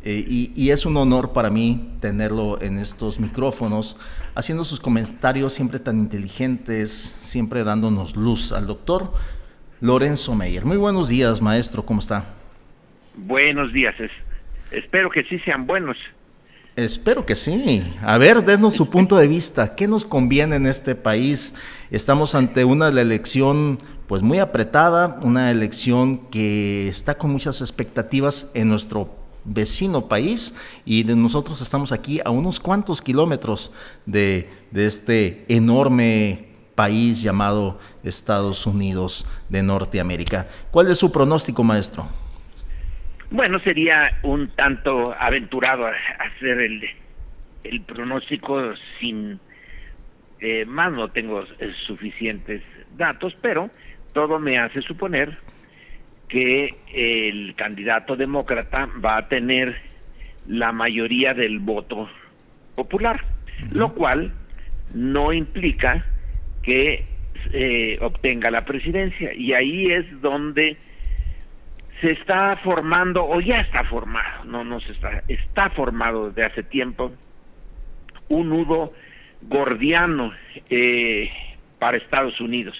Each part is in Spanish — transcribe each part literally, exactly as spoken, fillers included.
eh, y, y es un honor para mí tenerlo en estos micrófonos, haciendo sus comentarios siempre tan inteligentes, siempre dándonos luz, al doctor Lorenzo Meyer. Muy buenos días, maestro, ¿cómo está? Buenos días, es, espero que sí sean buenos. Espero que sí. A ver, denos su punto de vista. ¿Qué nos conviene en este país? Estamos ante una elección pues muy apretada, una elección que está con muchas expectativas en nuestro vecino país, y de nosotros estamos aquí a unos cuantos kilómetros de, de este enorme país llamado Estados Unidos de Norteamérica. ¿Cuál es su pronóstico, maestro? Bueno, sería un tanto aventurado hacer el, el pronóstico sin eh, más, no tengo eh, suficientes datos, pero todo me hace suponer que el candidato demócrata va a tener la mayoría del voto popular, uh-huh. Lo cual no implica que eh, obtenga la presidencia, y ahí es donde se está formando, o ya está formado, no, no se está, está formado desde hace tiempo, un nudo gordiano eh, para Estados Unidos.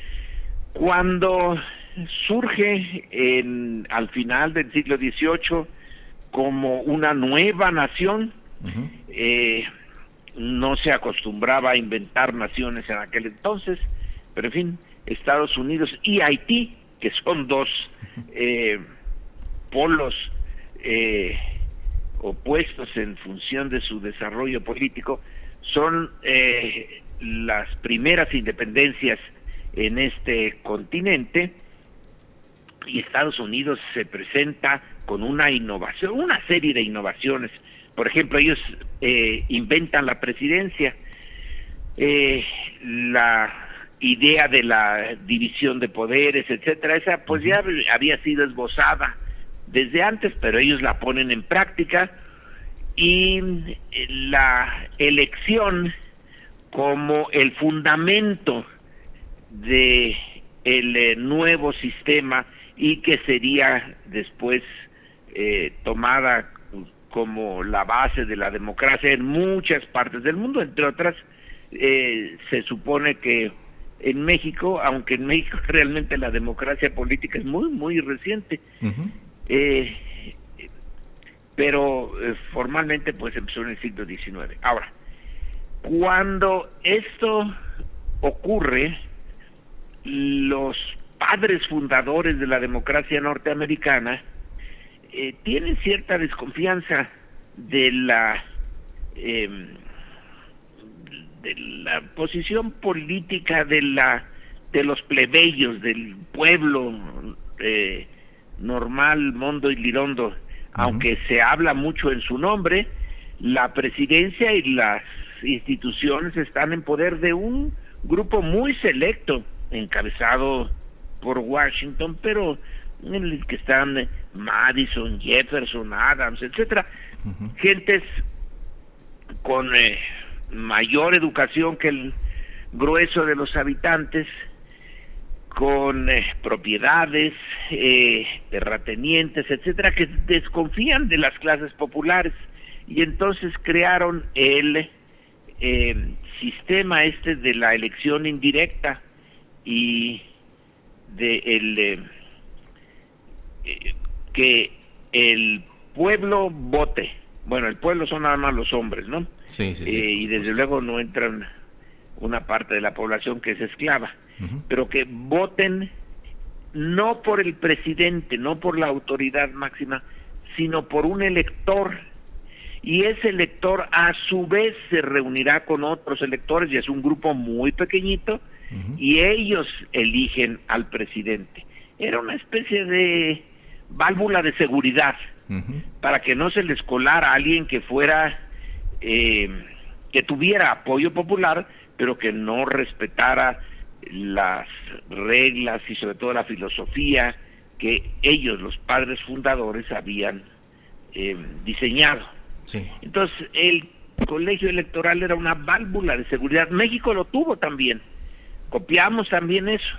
Cuando surge en, al final del siglo dieciocho como una nueva nación, uh-huh. eh, no se acostumbraba a inventar naciones en aquel entonces, pero en fin, Estados Unidos y Haití, que son dos eh, polos eh, opuestos en función de su desarrollo político, son eh, las primeras independencias en este continente, y Estados Unidos se presenta con una innovación, una serie de innovaciones. Por ejemplo, ellos eh, inventan la presidencia, eh, la idea de la división de poderes, etcétera. Esa pues ya había sido esbozada desde antes, pero ellos la ponen en práctica, y la elección como el fundamento de el eh, nuevo sistema, y que sería después eh, tomada como la base de la democracia en muchas partes del mundo, entre otras eh, se supone que en México, aunque en México realmente la democracia política es muy, muy reciente, uh-huh. eh, pero eh, formalmente pues empezó en el siglo diecinueve. Ahora, cuando esto ocurre, los padres fundadores de la democracia norteamericana eh, tienen cierta desconfianza de la eh, de la posición política de la de los plebeyos, del pueblo eh, normal, mondo y lirondo. Uh-huh. Aunque se habla mucho en su nombre, la presidencia y las instituciones están en poder de un grupo muy selecto, encabezado por Washington, pero en el que están Madison, Jefferson, Adams, etcétera, uh-huh. Gentes con eh, mayor educación que el grueso de los habitantes, con eh, propiedades, eh, terratenientes, etcétera, que desconfían de las clases populares, y entonces crearon el eh, sistema este de la elección indirecta y de el eh, eh, que el pueblo vote. Bueno, el pueblo son nada más los hombres, ¿no? Sí, sí, sí, eh, y desde luego no entran una parte de la población que es esclava, uh-huh. Pero que voten no por el presidente, no por la autoridad máxima, sino por un elector, y ese elector a su vez se reunirá con otros electores, y es un grupo muy pequeñito, uh-huh. Y ellos eligen al presidente. Era una especie de válvula de seguridad, uh-huh. Para que no se les colara a alguien que fuera eh, que tuviera apoyo popular, pero que no respetara las reglas y sobre todo la filosofía que ellos, los padres fundadores, habían eh, diseñado. Sí. Entonces el colegio electoral era una válvula de seguridad. México lo tuvo también, copiamos también eso,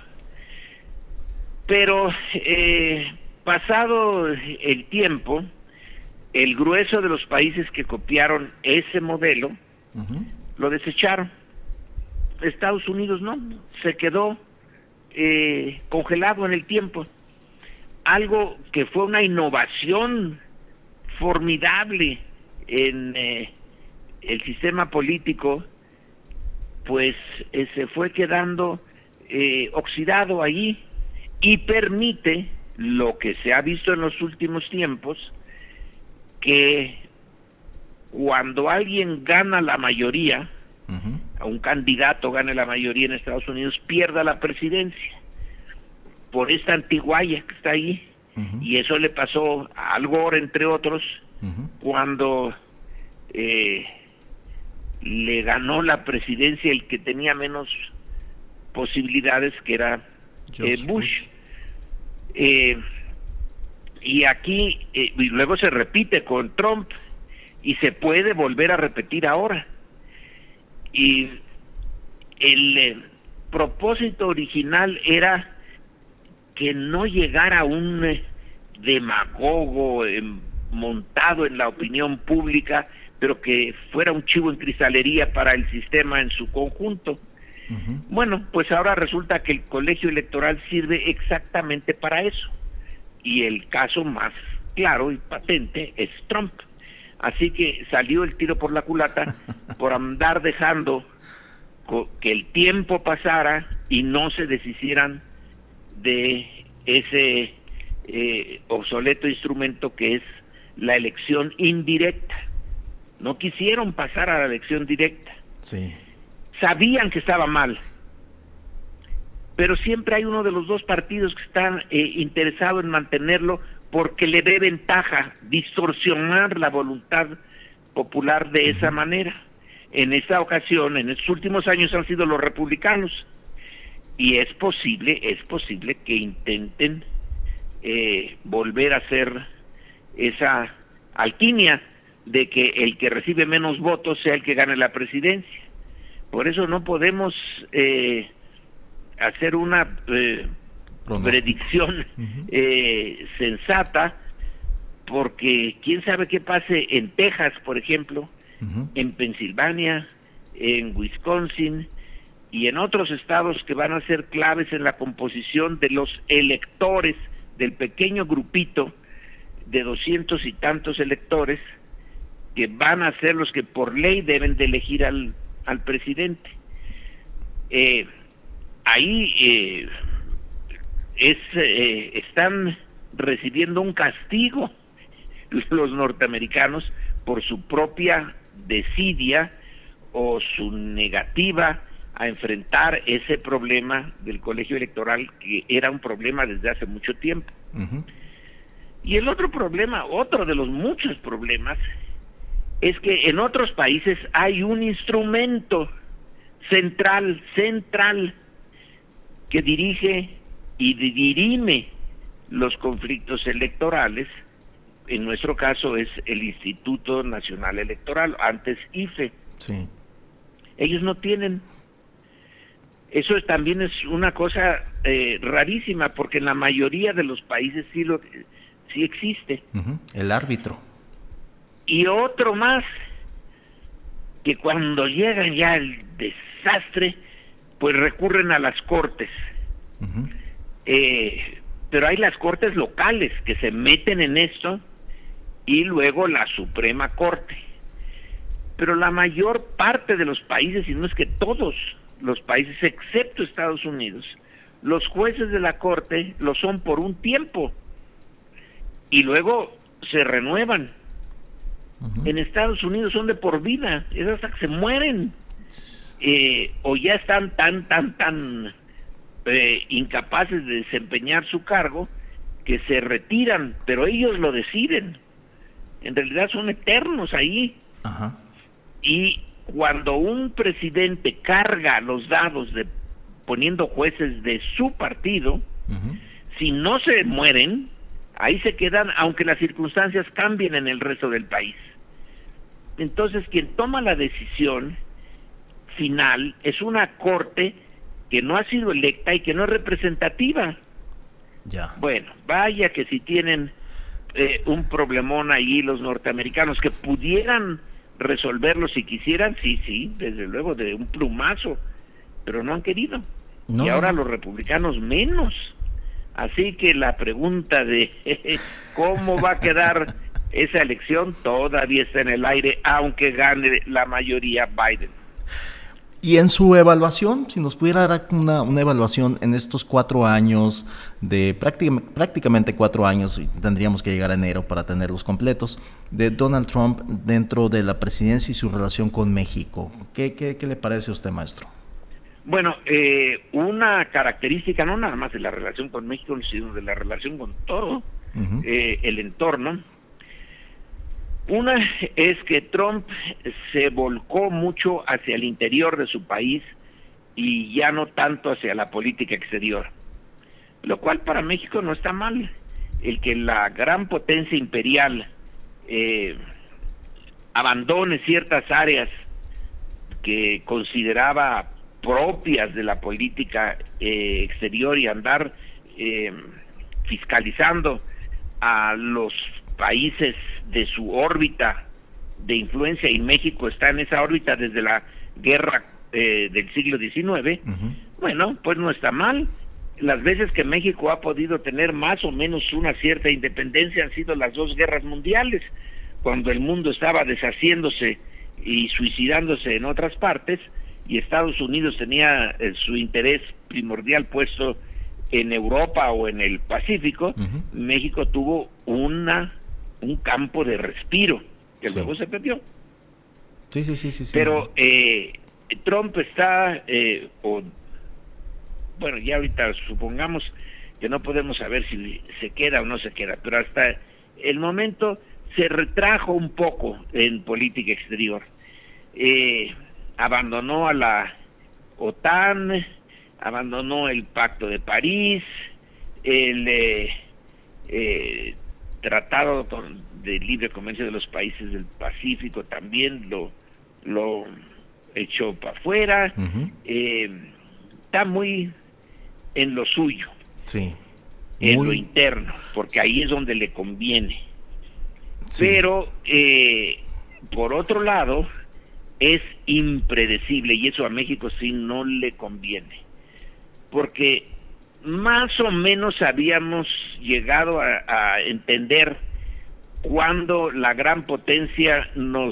pero eh, pasado el tiempo, el grueso de los países que copiaron ese modelo uh-huh. lo desecharon. Estados Unidos no, se quedó eh, congelado en el tiempo. Algo que fue una innovación formidable en eh, el sistema político, pues eh, se fue quedando eh, oxidado allí, y permite lo que se ha visto en los últimos tiempos, que cuando alguien gana la mayoría, uh-huh. a un candidato gane la mayoría en Estados Unidos, pierda la presidencia por esta antiguaya que está ahí. Uh-huh. Y eso le pasó a Al Gore, entre otros, uh-huh. cuando eh, le ganó la presidencia el que tenía menos posibilidades, que era eh, Bush. Bush. Eh, y aquí, eh, y luego se repite con Trump, y se puede volver a repetir ahora. Y el eh, propósito original era que no llegara un eh, demagogo eh, montado en la opinión pública, pero que fuera un chivo en cristalería para el sistema en su conjunto. Uh-huh. Bueno, pues ahora resulta que el colegio electoral sirve exactamente para eso, y el caso más claro y patente es Trump. Así que salió el tiro por la culata por andar dejando que el tiempo pasara y no se deshicieran de ese eh, obsoleto instrumento que es la elección indirecta. No quisieron pasar a la elección directa. Sí. Sabían que estaba mal, pero siempre hay uno de los dos partidos que está eh, interesado en mantenerlo porque le dé ventaja, distorsionar la voluntad popular de esa manera. En esta ocasión, en estos últimos años, han sido los republicanos, y es posible, es posible que intenten eh, volver a hacer esa alquimia de que el que recibe menos votos sea el que gane la presidencia. Por eso no podemos eh, hacer una eh, predicción uh-huh. eh, sensata, porque quién sabe qué pase en Texas, por ejemplo, uh-huh. en Pensilvania, en Wisconsin y en otros estados que van a ser claves en la composición de los electores, del pequeño grupito de doscientos y tantos electores que van a ser los que por ley deben de elegir al al presidente. Eh, ahí eh, es eh, están recibiendo un castigo los norteamericanos por su propia desidia o su negativa a enfrentar ese problema del colegio electoral, que era un problema desde hace mucho tiempo. Uh-huh. Y el otro problema, otro de los muchos problemas, es que en otros países hay un instrumento central, central, que dirige y dirime los conflictos electorales. En nuestro caso es el Instituto Nacional Electoral, antes I F E. Sí. Ellos no tienen. Eso es, también es una cosa eh, rarísima, porque en la mayoría de los países sí, lo, sí existe. Uh-huh. El árbitro. Y otro más, que cuando llega ya el desastre, pues recurren a las cortes. Uh-huh. Eh, pero hay las cortes locales que se meten en esto, y luego la Suprema Corte. Pero la mayor parte de los países, y no es que todos los países, excepto Estados Unidos, los jueces de la Corte lo son por un tiempo, y luego se renuevan. Uh-huh. En Estados Unidos son de por vida, es hasta que se mueren, eh, o ya están tan, tan, tan eh, incapaces de desempeñar su cargo, que se retiran, pero ellos lo deciden. En realidad son eternos ahí. Uh-huh. Y cuando un presidente carga los dados de poniendo jueces de su partido, uh-huh. si no se mueren, ahí se quedan, aunque las circunstancias cambien en el resto del país. Entonces, quien toma la decisión final es una corte que no ha sido electa y que no es representativa. Ya. Bueno, vaya que si tienen eh, un problemón ahí los norteamericanos, que pudieran resolverlo si quisieran, sí, sí, desde luego, de un plumazo, pero no han querido. No. Y ahora los republicanos menos. Así que la pregunta de cómo va a quedar esa elección todavía está en el aire, aunque gane la mayoría Biden. Y en su evaluación, si nos pudiera dar una, una evaluación en estos cuatro años, de prácticamente, prácticamente cuatro años, tendríamos que llegar a enero para tenerlos completos, de Donald Trump dentro de la presidencia y su relación con México. ¿Qué, qué, qué le parece a usted, maestro? Bueno, eh, una característica no nada más de la relación con México, sino de la relación con todo uh-huh. eh, el entorno. Una es que Trump se volcó mucho hacia el interior de su país y ya no tanto hacia la política exterior, lo cual para México no está mal. El que la gran potencia imperial eh, abandone ciertas áreas que consideraba propias de la política eh, exterior y andar eh, fiscalizando a los países de su órbita de influencia, y México está en esa órbita desde la guerra eh, del siglo diecinueve, uh-huh. bueno, pues no está mal. Las veces que México ha podido tener más o menos una cierta independencia han sido las dos guerras mundiales, cuando el mundo estaba deshaciéndose y suicidándose en otras partes, y Estados Unidos tenía eh, su interés primordial puesto en Europa o en el Pacífico. Uh-huh. México tuvo una un campo de respiro que sí. luego se perdió. Sí, sí, sí, sí. sí Pero sí. Eh, Trump está, eh, o, bueno, ya ahorita supongamos que no podemos saber si se queda o no se queda, pero hasta el momento se retrajo un poco en política exterior. Eh, abandonó a la OTAN, abandonó el Pacto de París, el eh, eh, Tratado de Libre Comercio de los Países del Pacífico también lo, lo echó para afuera. Uh-huh. eh, está muy en lo suyo, sí, en muy... lo interno, porque sí. ahí es donde le conviene. Sí. Pero, eh, por otro lado, es impredecible, y eso a México sí no le conviene, porque más o menos habíamos llegado a, a entender cuando la gran potencia nos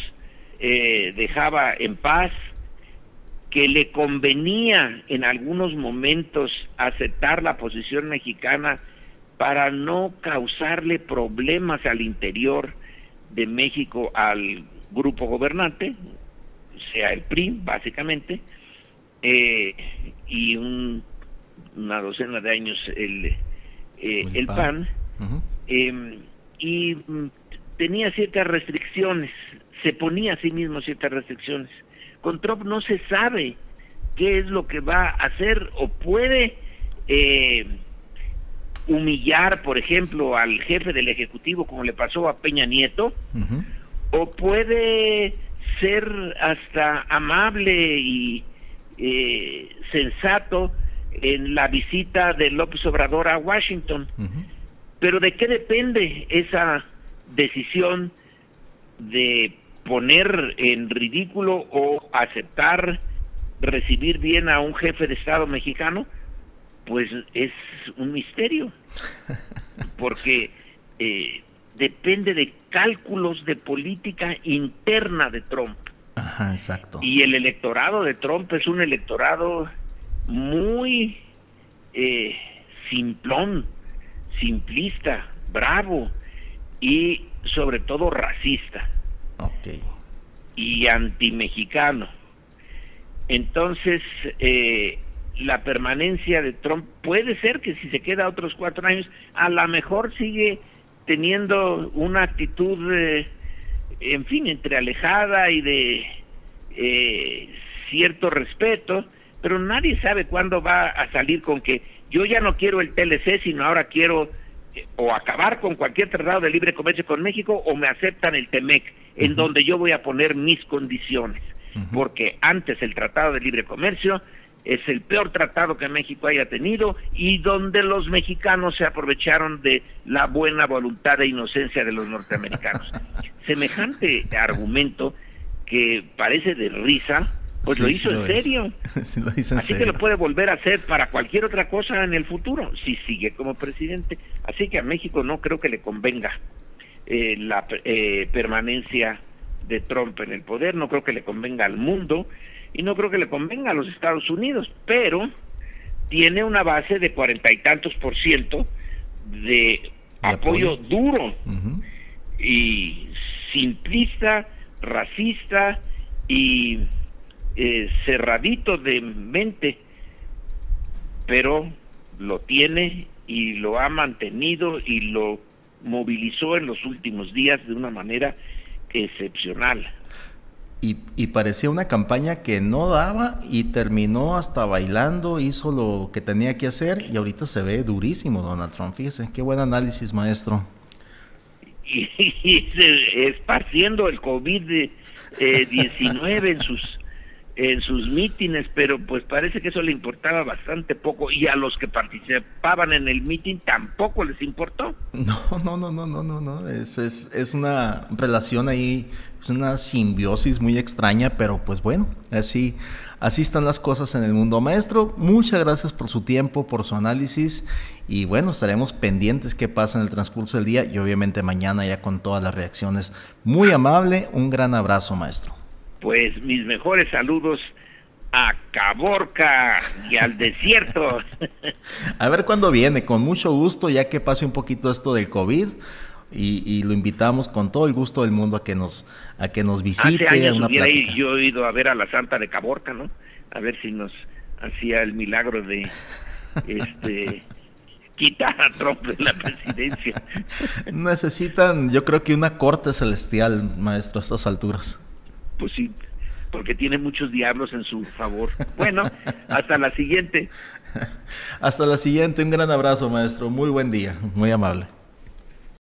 eh, dejaba en paz, que le convenía en algunos momentos aceptar la posición mexicana para no causarle problemas al interior de México al grupo gobernante, sea el P R I básicamente, eh, y un una docena de años el, eh, el P A N, uh-huh. eh, y mm, tenía ciertas restricciones, se ponía a sí mismo ciertas restricciones. Con Trump no se sabe qué es lo que va a hacer, o puede eh, humillar, por ejemplo, al jefe del Ejecutivo, como le pasó a Peña Nieto, uh-huh. o puede ser hasta amable y eh, sensato en la visita de López Obrador a Washington. Uh-huh. Pero ¿de qué depende esa decisión de poner en ridículo o aceptar recibir bien a un jefe de Estado mexicano? Pues es un misterio, porque eh, depende de cálculos de política interna de Trump. Ajá, exacto. Y el electorado de Trump es un electorado muy eh, simplón, simplista, bravo y sobre todo racista. Okay. Y antimexicano. Entonces, eh, la permanencia de Trump puede ser que si se queda otros cuatro años, a lo mejor sigue teniendo una actitud, eh, en fin, entre alejada y de eh, cierto respeto, pero nadie sabe cuándo va a salir con que yo ya no quiero el T L C, sino ahora quiero eh, o acabar con cualquier tratado de libre comercio con México, o me aceptan el T M E C, uh-huh. en donde yo voy a poner mis condiciones, uh-huh. porque antes el tratado de libre comercio es el peor tratado que México haya tenido y donde los mexicanos se aprovecharon de la buena voluntad e inocencia de los norteamericanos. Semejante argumento que parece de risa, pues sí, lo hizo sí lo en serio. Sí lo hizo en Así serio. Que lo puede volver a hacer para cualquier otra cosa en el futuro, si sigue como presidente. Así que a México no creo que le convenga eh, la eh, permanencia de Trump en el poder, no creo que le convenga al mundo y no creo que le convenga a los Estados Unidos, pero tiene una base de cuarenta y tantos por ciento de apoyo, apoyo duro uh-huh. y simplista, racista y eh, cerradito de mente, pero lo tiene y lo ha mantenido y lo movilizó en los últimos días de una manera excepcional. Y, y parecía una campaña que no daba y terminó hasta bailando, hizo lo que tenía que hacer y ahorita se ve durísimo Donald Trump. Fíjese, qué buen análisis, maestro. Y, y esparciendo el COVID diecinueve en sus en sus mítines, pero pues parece que eso le importaba bastante poco y a los que participaban en el mítin tampoco les importó. No, no, no, no, no, no, no. Es, es, es una relación ahí, es una simbiosis muy extraña, pero pues bueno, así, así están las cosas en el mundo. Maestro, muchas gracias por su tiempo, por su análisis y bueno, estaremos pendientes qué pasa en el transcurso del día y obviamente mañana ya con todas las reacciones. Muy amable, un gran abrazo, maestro. Pues mis mejores saludos a Caborca y al desierto. A ver cuándo viene, con mucho gusto, ya que pase un poquito esto del COVID y, y lo invitamos con todo el gusto del mundo a que nos a que nos visite. Hace años a una hubiera plática. Yo he ido a ver a la Santa de Caborca, ¿no? A ver si nos hacía el milagro de este quitar a Trump de la presidencia. Necesitan, yo creo que una corte celestial, maestro, a estas alturas. Pues sí, porque tiene muchos diablos en su favor. Bueno, hasta la siguiente. Hasta la siguiente, un gran abrazo, maestro. Muy buen día, muy amable.